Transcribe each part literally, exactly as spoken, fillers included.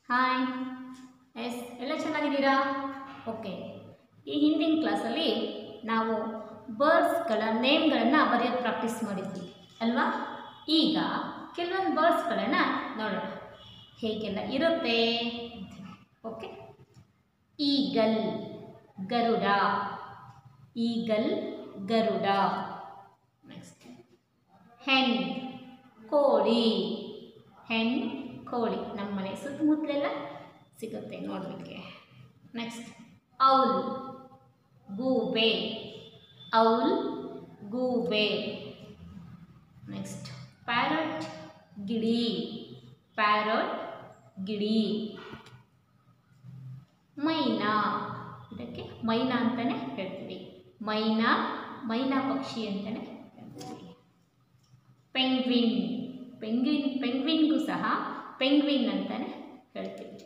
Hi S ಎಲ್ಲ ಚೆನ್ನಾಗಿದ್ದೀರಾ? Okay, ಈ ಹಿಂದಿನ ಕ್ಲಾಸಲ್ಲಿ ನಾವು ಬರ್ಡ್ಸ್ಗಳ ನೇಮ್ಗಳನ್ನು ಬರೆಯೋದು ಪ್ರಾಕ್ಟೀಸ್ ಮಾಡಿದ್ವಿ ಅಲ್ವಾ? ಈಗ ಕೆಲವೊಂದು ಬರ್ಡ್ಸ್ಗಳನ್ನು ನೋಡೋಣ ಹೇಗೆಲ್ಲ ಇರುತ್ತೆ. ಓಕೆ, ಈಗಲ್ ಗರುಡ, ಈಗಲ್ ಗರುಡ. ನೆಕ್ಸ್ಟ್ ಹೆನ್ ಕೋಳಿ, ಹೆನ್ ಕೋಳಿ ನಮ್ಮ ಮನೆ ಸುತ್ತಮುತ್ತಲೆಲ್ಲ ಸಿಗುತ್ತೆ ನೋಡಲಿಕ್ಕೆ. ನೆಕ್ಸ್ಟ್ ಔಲ್ ಗೂಬೆ, ಔಲ್ ಗೂಬೆ. ನೆಕ್ಸ್ಟ್ ಪ್ಯಾರಟ್ ಗಿಳಿ, ಪ್ಯಾರಟ್ ಗಿಳಿ. ಮೈನಾ, ಇದಕ್ಕೆ ಮೈನಾ ಅಂತಲೇ ಹೇಳ್ತೀವಿ, ಮೈನಾ ಮೈನಾ ಪಕ್ಷಿ ಅಂತಲೇ ಹೇಳ್ತೀವಿ. ಪೆಂಗ್ವಿನ್, ಪೆಂಗ್ವಿನ್ ಪೆಂಗ್ವಿನ್ಗೂ ಸಹ ಪೆಂಗ್ವಿನ್ ಅಂತಲೇ ಹೇಳ್ತೀವಿ.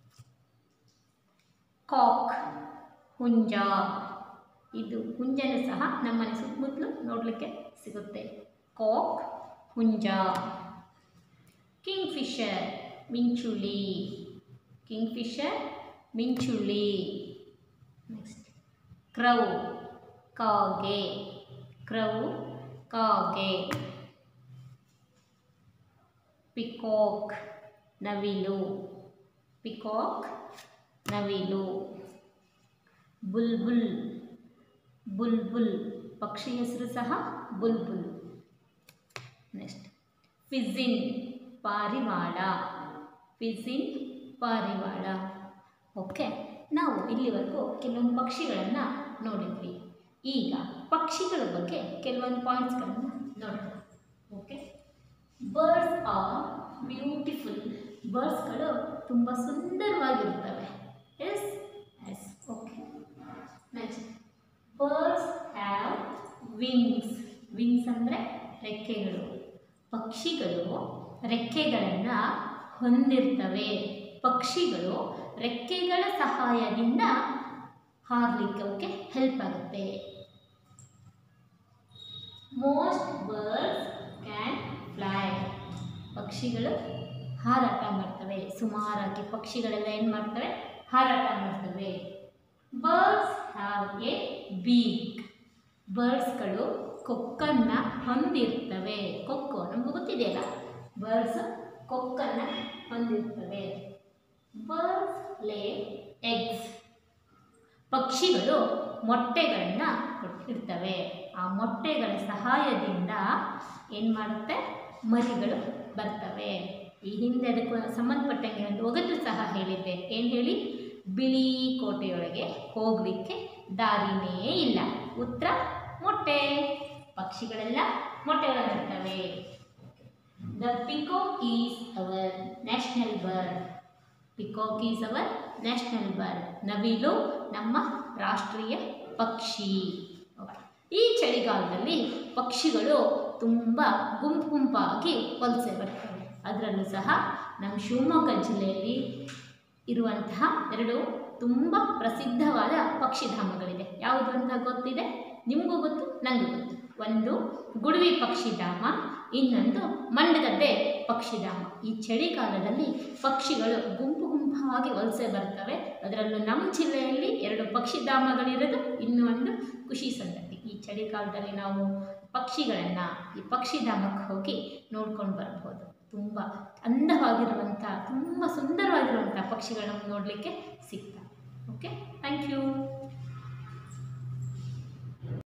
ಕಾಕ್ ಹುಂಜ, ಇದು ಹುಂಜನೂ ಸಹ ನಮ್ಮನೆ ಸುತ್ತಮುತ್ತಲು ನೋಡಲಿಕ್ಕೆ ಸಿಗುತ್ತೆ. ಕಾಕ್ ಹುಂಜ. ಕಿಂಗ್ ಫಿಶರ್ ಮಿಂಚುಳಿ, ಕಿಂಗ್ ಫಿಶರ್ ಮಿಂಚುಳಿ. ನೆಕ್ಸ್ಟ್ ಕ್ರೌ ಕಾಗೆ, ಕ್ರೌ ಕಾಗೆ. ಪಿಕಾಕ್ ನವಿಲು, ಪಿಕಾಕ್ ನವಿಲು. ಬುಲ್ಬುಲ್, ಬುಲ್ಬುಲ್ ಪಕ್ಷಿ ಹೆಸರು ಸಹ ಬುಲ್ಬುಲ್. ನೆಕ್ಸ್ಟ್ ಫಿಜಿನ್ ಪಾರಿವಾಳ, ಫಿಜಿನ್ ಪಾರಿವಾಳ. ಓಕೆ, ನಾವು ಇಲ್ಲಿವರೆಗೂ ಕೆಲವೊಂದು ಪಕ್ಷಿಗಳನ್ನು ನೋಡಿದ್ವಿ. ಈಗ ಪಕ್ಷಿಗಳ ಬಗ್ಗೆ ಕೆಲವೊಂದು ಪಾಯಿಂಟ್ಸ್ಗಳನ್ನು ನೋಡೋಣ. ಓಕೆ, ಬರ್ಡ್ಸ್ ಆರ್ ಬ್ಯೂಟಿಫುಲ್, ಬರ್ಡ್ಸ್ಗಳು ತುಂಬ ಸುಂದರವಾಗಿರ್ತವೆ. Yes yes okay. Next birds have wings, wings ಅಂದರೆ ರೆಕ್ಕೆಗಳು. ಪಕ್ಷಿಗಳು ರೆಕ್ಕೆಗಳನ್ನು ಹೊಂದಿರ್ತವೆ. ಪಕ್ಷಿಗಳು ರೆಕ್ಕೆಗಳ ಸಹಾಯದಿಂದ ಹಾರಲಿಕ್ಕೆ ಅವಕ್ಕೆ ಹೆಲ್ಪ್ ಆಗುತ್ತೆ. ಮೋಸ್ಟ್ ಬರ್ಡ್ಸ್ ಕ್ಯಾನ್ ಫ್ಲೈ, ಪಕ್ಷಿಗಳು ಹಾರಾಟ ಮಾಡ್ತವೆ. ಸುಮಾರಾಗಿ ಪಕ್ಷಿಗಳೆಲ್ಲ ಏನು ಮಾಡ್ತವೆ? ಹಾರಾಟ ಮಾಡ್ತವೆ. ಬರ್ಡ್ಸ್ ಹ್ಯಾವ್ ಎ ಬೀಕ್, ಬರ್ಡ್ಸ್ಗಳು ಕೊಕ್ಕನ್ನು ಹೊಂದಿರ್ತವೆ. ಕೊಕ್ಕು ನಮಗೂ ಗೊತ್ತಿದೆಯಲ್ಲ, ಬರ್ಡ್ಸ್ ಕೊಕ್ಕನ್ನು ಹೊಂದಿರ್ತವೆ. ಬರ್ಡ್ಸ್ ಲೇ ಎಗ್ಸ್, ಪಕ್ಷಿಗಳು ಮೊಟ್ಟೆಗಳನ್ನು ಇಡ್ತವೆ. ಆ ಮೊಟ್ಟೆಗಳ ಸಹಾಯದಿಂದ ಏನು ಮಾಡುತ್ತೆ? ಮರಿಗಳು ಬರ್ತವೆ. ಈ ಹಿಂದೆ ಅದಕ್ಕೂ ಸಂಬಂಧಪಟ್ಟಂಗೆ ಒಂದು ಒಗಟು ಸಹ ಹೇಳಿದ್ದೆ. ಏನು ಹೇಳಿ? ಬಿಳಿ ಕೋಟೆಯೊಳಗೆ ಹೋಗಲಿಕ್ಕೆ ದಾರಿನೇ ಇಲ್ಲ. ಉತ್ತರ ಮೊಟ್ಟೆ. ಪಕ್ಷಿಗಳೆಲ್ಲ ಮೊಟ್ಟೆಗಳನ್ನು ಇಡ್ತವೆ. The peacock is our national bird, peacock is our national bird. ನವಿಲು ನಮ್ಮ ರಾಷ್ಟ್ರೀಯ ಪಕ್ಷಿ. ಈ ಚಳಿಗಾಲದಲ್ಲಿ ಪಕ್ಷಿಗಳು ತುಂಬ ಗುಂಪು ಗುಂಪಾಗಿ ವಲಸೆ ಬರ್ತವೆ. ಅದರಲ್ಲೂ ಸಹ ನಮ್ಮ ಶಿವಮೊಗ್ಗ ಜಿಲ್ಲೆಯಲ್ಲಿ ಇರುವಂತಹ ಎರಡು ತುಂಬ ಪ್ರಸಿದ್ಧವಾದ ಪಕ್ಷಿಧಾಮಗಳಿದೆ. ಯಾವುದು ಅಂತ ಗೊತ್ತಿದೆ? ನಿಮಗೂ ಗೊತ್ತು, ನನಗೂ ಗೊತ್ತು. ಒಂದು ಗುಡುವಿ ಪಕ್ಷಿಧಾಮ, ಇನ್ನೊಂದು ಮಂಡಗದ್ದೆ ಪಕ್ಷಿಧಾಮ. ಈ ಚಳಿಗಾಲದಲ್ಲಿ ಪಕ್ಷಿಗಳು ಗುಂಪು ಗುಂಪಾಗಿ ವಲಸೆ ಬರ್ತವೆ. ಅದರಲ್ಲೂ ನಮ್ಮ ಜಿಲ್ಲೆಯಲ್ಲಿ ಎರಡು ಪಕ್ಷಿಧಾಮಗಳಿರೋದು ಇನ್ನೂ ಒಂದು ಖುಷಿ ಸಂಗತಿ. ಈ ಚಳಿಗಾಲದಲ್ಲಿ ನಾವು ಪಕ್ಷಿಗಳನ್ನು ಈ ಪಕ್ಷಿಧಾಮಕ್ಕೆ ಹೋಗಿ ನೋಡ್ಕೊಂಡು ಬರ್ಬೋದು. ತುಂಬ ಅಂದವಾಗಿರುವಂಥ, ತುಂಬ ಸುಂದರವಾಗಿರುವಂಥ ಪಕ್ಷಿಗಳನ್ನು ನೋಡಲಿಕ್ಕೆ ಸಿಗ್ತವೆ. Okay, thank you.